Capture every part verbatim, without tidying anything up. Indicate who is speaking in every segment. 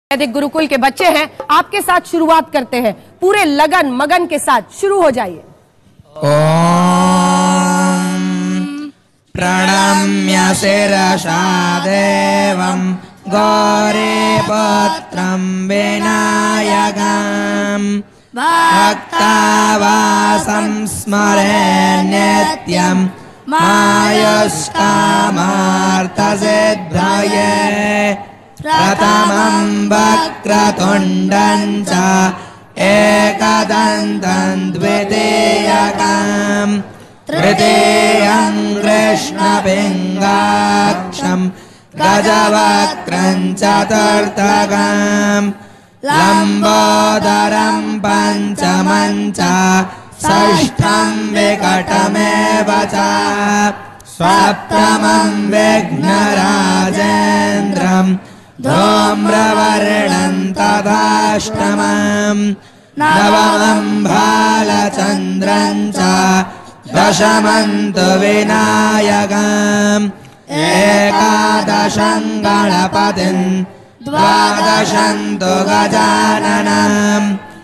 Speaker 1: वैदिक गुरुकुल के बच्चे हैं, आपके साथ शुरुआत करते हैं। पूरे लगन मगन के साथ शुरू हो जाइए।
Speaker 2: ओम प्रणम्य शिरसा देवं गौरीपुत्रं विनायकं भक्तावासं स्मरे नित्यं मायुष्कामार्थसिद्धये प्रथमं वक्रतुण्डं च एकदन्तं द्वितीयकं तृतीयं कृष्णपिङ्गाक्षं गजवक्त्रं चतुर्थकं लम्बोदरं पञ्चमं च षष्ठं विकटमेव च सप्तमं विघ्नराजेन्द्रं धूम्रवर्णं तथाष्टमं नवमं भालचन्द्रं च दशमं तु विनायकम् एकादशं गणपतिं द्वादशं तु गजाननं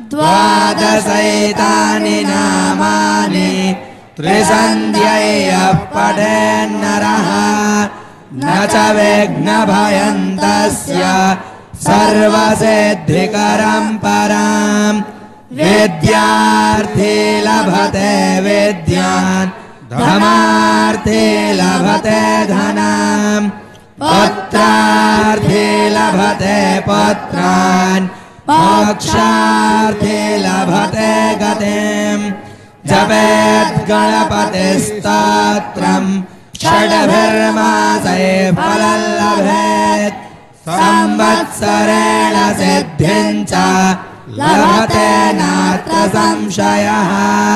Speaker 2: द्वादशैतानि नामानि त्रिसन्ध्यैः पठेन्नरः न च विघ्नभयं तस्य सर्वसिद्धिकरं परं विद्यार्थी लभते विद्यान् धनार्थी लभते धनं पुत्रार्थी लभते पुत्रान् मोक्षार्थी लभते गतिम् जपेत् गणपतिस्तोत्रं षड्भिर्मासैः फलं लभेत् संवत्सरेण सिद्धिं च लभते नात्र संशयः।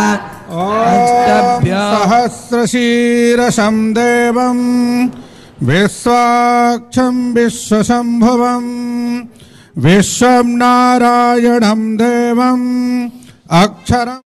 Speaker 3: सहस्रशीर्षं देवं विश्वाक्षं विश्वशम्भुवं विश्वं नारायणं देवम् अक्षरम्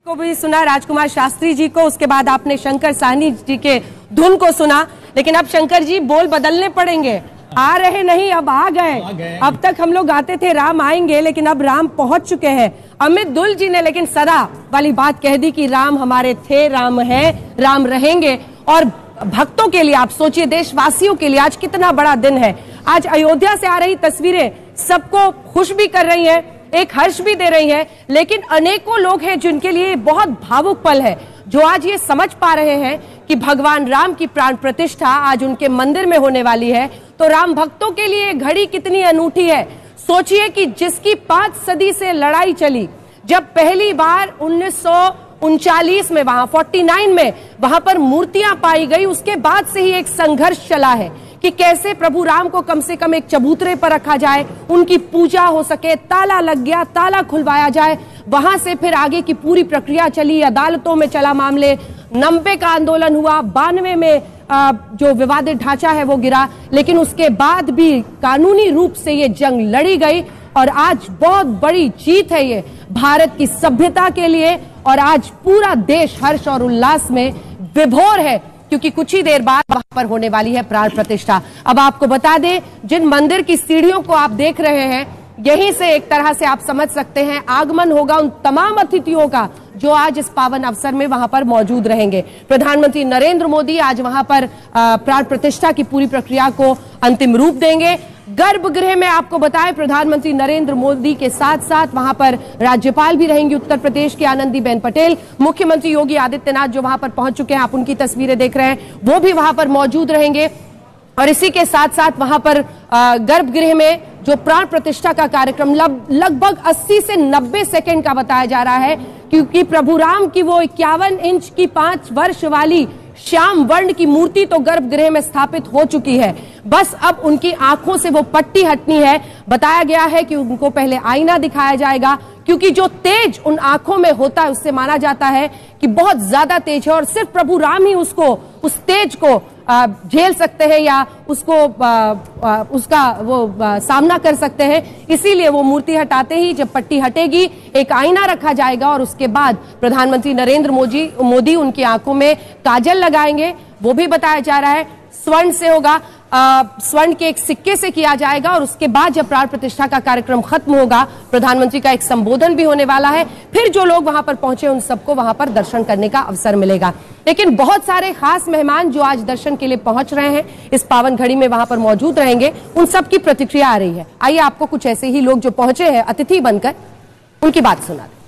Speaker 1: को भी सुना, राजकुमार शास्त्री जी को, उसके बाद आपने शंकर साहनी जी के धुन को सुना। लेकिन अब शंकर जी बोल बदलने पड़ेंगे। आ रहे नहीं, अब आ गए। अब तक हम लोग गाते थे राम आएंगे, लेकिन अब राम पहुंच चुके हैं। अमित दुल जी ने लेकिन सदा वाली बात कह दी कि राम हमारे थे, राम है, राम रहेंगे। और भक्तों के लिए आप सोचिए, देशवासियों के लिए आज कितना बड़ा दिन है। आज अयोध्या से आ रही तस्वीरें सबको खुश भी कर रही हैं, एक हर्ष भी दे रही है। लेकिन अनेकों लोग हैं जिनके लिए बहुत भावुक पल है, जो आज ये समझ पा रहे हैं कि भगवान राम की प्राण प्रतिष्ठा आज उनके मंदिर में होने वाली है। तो राम भक्तों के लिए घड़ी कितनी अनूठी है। सोचिए कि जिसकी पांच सदी से लड़ाई चली, जब पहली बार उन्नीस सौ उनचालीस में वहां उनचास में वहां पर मूर्तियां पाई गई, उसके बाद से ही एक संघर्ष चला है कि कैसे प्रभु राम को कम से कम एक चबूतरे पर रखा जाए, उनकी पूजा हो सके। ताला लग गया, ताला खुलवाया जाए। वहां से फिर आगे की पूरी प्रक्रिया चली, अदालतों में चला मामले, नब्बे का आंदोलन हुआ, बानवे में जो विवादित ढांचा है वो गिरा। लेकिन उसके बाद भी कानूनी रूप से ये जंग लड़ी गई और आज बहुत बड़ी जीत है ये भारत की सभ्यता के लिए। और आज पूरा देश हर्ष और उल्लास में विभोर है, क्योंकि कुछ ही देर बाद वहां पर होने वाली है प्राण प्रतिष्ठा। अब आपको बता दें, जिन मंदिर की सीढ़ियों को आप देख रहे हैं, यहीं से एक तरह से आप समझ सकते हैं आगमन होगा उन तमाम अतिथियों का जो आज इस पावन अवसर में वहां पर मौजूद रहेंगे। प्रधानमंत्री नरेंद्र मोदी आज वहां पर प्राण प्रतिष्ठा की पूरी प्रक्रिया को अंतिम रूप देंगे। गर्भगृह में आपको बताएं, प्रधानमंत्री नरेंद्र मोदी के साथ साथ वहां पर राज्यपाल भी रहेंगी उत्तर प्रदेश की आनंदीबेन पटेल, मुख्यमंत्री योगी आदित्यनाथ जो वहां पर पहुंच चुके हैं, आप उनकी तस्वीरें देख रहे हैं, वो भी वहां पर मौजूद रहेंगे। और इसी के साथ साथ वहां पर गर्भगृह में जो प्राण प्रतिष्ठा का कार्यक्रम लगभग अस्सी से नब्बे सेकंड का बताया जा रहा है, क्योंकि प्रभु राम की वो इक्यावन इंच की पांच वर्ष वाली श्याम वर्ण की मूर्ति तो गर्भगृह में स्थापित हो चुकी है। बस अब उनकी आंखों से वो पट्टी हटनी है। बताया गया है कि उनको पहले आईना दिखाया जाएगा, क्योंकि जो तेज उन आंखों में होता है उससे माना जाता है कि बहुत ज्यादा तेज है और सिर्फ प्रभु राम ही उसको उस तेज को झेल सकते हैं या उसको आ, आ, उसका वो आ, सामना कर सकते हैं। इसीलिए वो मूर्ति हटाते ही जब पट्टी हटेगी, एक आईना रखा जाएगा और उसके बाद प्रधानमंत्री नरेंद्र मोदी मोदी उनकी आंखों में काजल लगाएंगे। वो भी बताया जा रहा है स्वर्ण से होगा, स्वर्ण के एक सिक्के से किया जाएगा। और उसके बाद जब प्राण प्रतिष्ठा का कार्यक्रम खत्म होगा, प्रधानमंत्री का एक संबोधन भी होने वाला है। फिर जो लोग वहां पर पहुंचे उन सबको वहां पर दर्शन करने का अवसर मिलेगा। लेकिन बहुत सारे खास मेहमान जो आज दर्शन के लिए पहुंच रहे हैं, इस पावन घड़ी में वहां पर मौजूद रहेंगे, उन सबकी प्रतिक्रिया आ रही है। आइए आपको कुछ ऐसे ही लोग जो पहुंचे हैं अतिथि बनकर, उनकी बात सुना दें।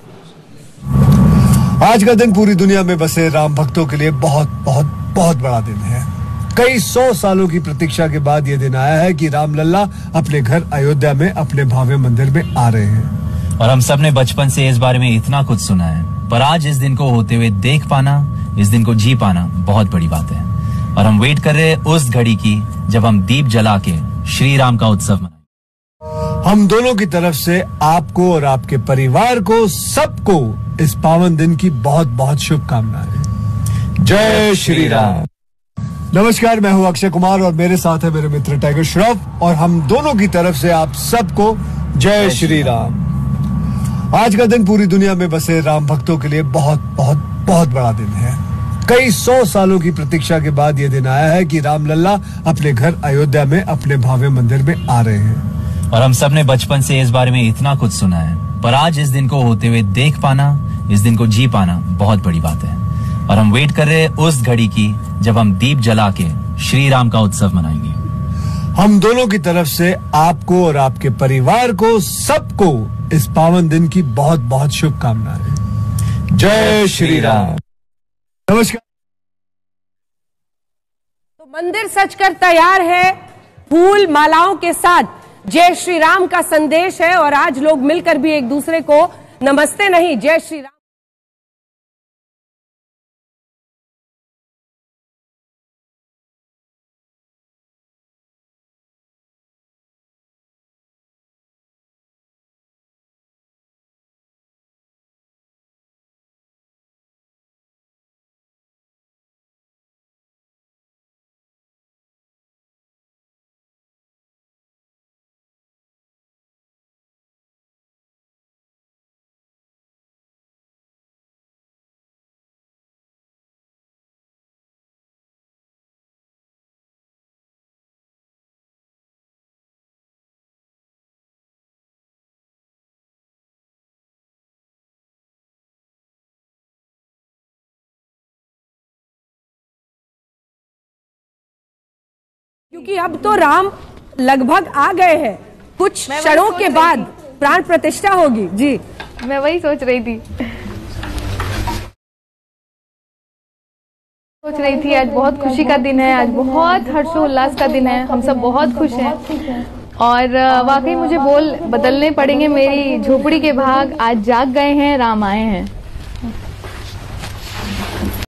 Speaker 4: आज का दिन पूरी दुनिया में बसे राम भक्तों के लिए बहुत बहुत बहुत बड़ा दिन है। कई सौ सालों की प्रतीक्षा के बाद यह दिन आया है कि राम लल्ला अपने घर अयोध्या में अपने भव्य मंदिर में आ रहे हैं।
Speaker 5: और हम सब ने बचपन से इस बारे में इतना कुछ सुना है, पर आज इस दिन को होते हुए देख पाना, इस दिन को जी पाना बहुत बड़ी बात है। और हम वेट कर रहे हैं उस घड़ी की जब हम दीप जला के श्री राम का उत्सव मनाएंगे।
Speaker 4: हम दोनों की तरफ से आपको और आपके परिवार को, सबको इस पावन दिन की बहुत बहुत शुभकामनाएं। जय श्री राम। नमस्कार, मैं हूं अक्षय कुमार और मेरे साथ है मेरे मित्र टाइगर श्रॉफ और हम दोनों की तरफ से आप सबको जय श्री राम। आज का दिन पूरी दुनिया में बसे राम भक्तों के लिए बहुत बहुत बहुत बड़ा दिन है। कई सौ सालों की प्रतीक्षा के बाद यह दिन आया है कि राम लल्ला अपने घर अयोध्या में अपने भव्य मंदिर में आ रहे हैं।
Speaker 5: और हम सब ने बचपन से इस बारे में इतना कुछ सुना है, पर आज इस दिन को होते हुए देख पाना, इस दिन को जी पाना बहुत बड़ी बात है। और हम वेट कर रहे हैं उस घड़ी की जब हम दीप जला के श्री राम का उत्सव मनाएंगे।
Speaker 4: हम दोनों की तरफ से आपको और आपके परिवार को, सबको इस पावन दिन की बहुत बहुत शुभकामनाएं। जय श्री राम। नमस्कार।
Speaker 1: तो मंदिर सजकर तैयार है, फूल मालाओं के साथ जय श्री राम का संदेश है। और आज लोग मिलकर भी एक दूसरे को नमस्ते नहीं, जय श्री राम। क्योंकि अब तो राम लगभग आ गए हैं, कुछ क्षणों के बाद प्राण प्रतिष्ठा होगी। जी
Speaker 6: मैं वही सोच रही थी सोच रही थी आज बहुत खुशी का दिन है, आज बहुत हर्षोल्लास का दिन है, हम सब बहुत खुश हैं और वाकई मुझे बोल बदलने पड़ेंगे। मेरी झोपड़ी के भाग आज जाग गए हैं, राम आए हैं।